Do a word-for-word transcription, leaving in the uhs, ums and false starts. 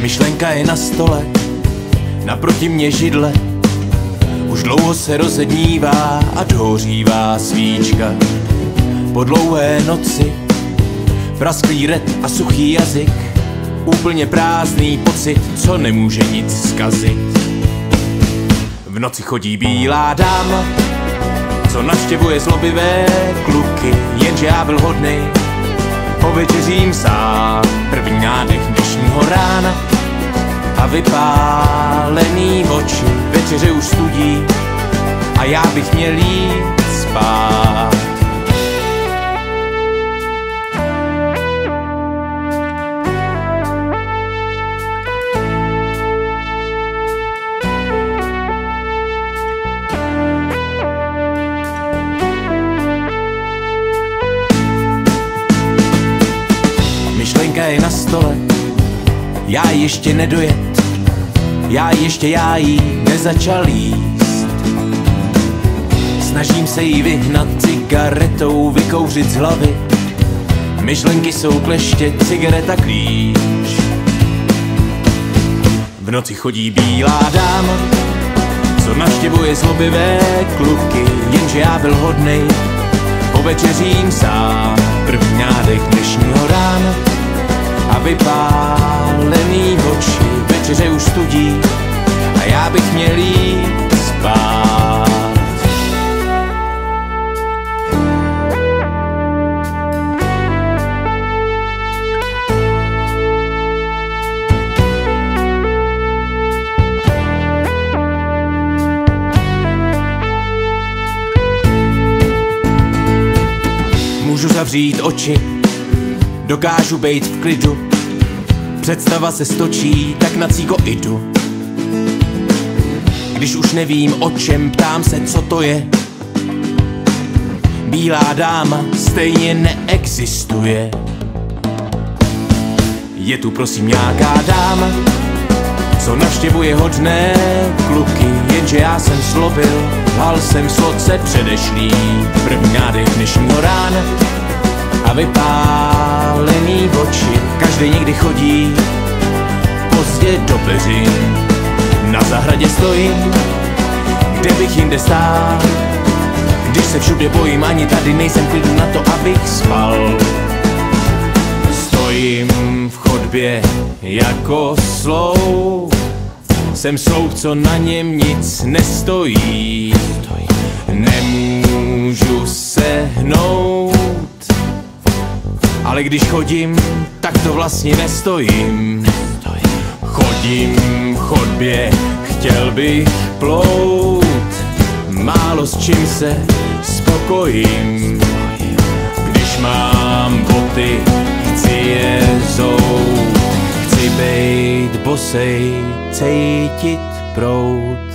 Myšlenka je na stole, naproti mě židle. Už dlouho se rozednívá a dohořívá svíčka. Po dlouhé noci prasklý ret a suchý jazyk, úplně prázdný pocit, co nemůže nic zkazit. V noci chodí bílá dáma, co navštěvuje zlobivé kluky, jenže já byl hodnej, povečeřím sám. První nádech dnešního rána a vypálený oči, večeře už studí a já bych měl jít spát. Myšlenka je na stole, já ještě nedojet, já ještě já jí nezačal jíst. Snažím se jí vyhnat cigaretou, vykouřit z hlavy. Myšlenky jsou kleště, cigareta klíč. V noci chodí bílá dáma, co navštěvuje zlobivé kluky, jenže já byl hodnej, povečeřím sám. První nádech dnešního rána a vypálený oči, večeře už studí a já bych měl jít spát. Můžu zavřít oči, dokážu bejt v klidu, představa se stočí, tak na cíko jdu. Když už nevím o čem, ptám se, co to je. Bílá dáma stejně neexistuje. Je tu prosím nějaká dáma, co navštěvuje hodné kluky, jenže já jsem slobil, lhal jsem sloce předešlý. První nádech dnešního rána a vypálený oči, každý někdy chodí pozdě do peřin. Na zahradě stojím, kde bych jinde stál, když se všude bojím, ani tady nejsem klidu na to, abych spal. Stojím v chodbě jako sloup, jsem sloup, co na něm nic nestojí. Nemůžu se hnout, ale když chodím, tak to vlastně nestojím. Chodím v chodbě, chtěl bych plout, málo s čím se spokojím. Když mám boty, chci je zout, chci bejt bosej, cítit proud.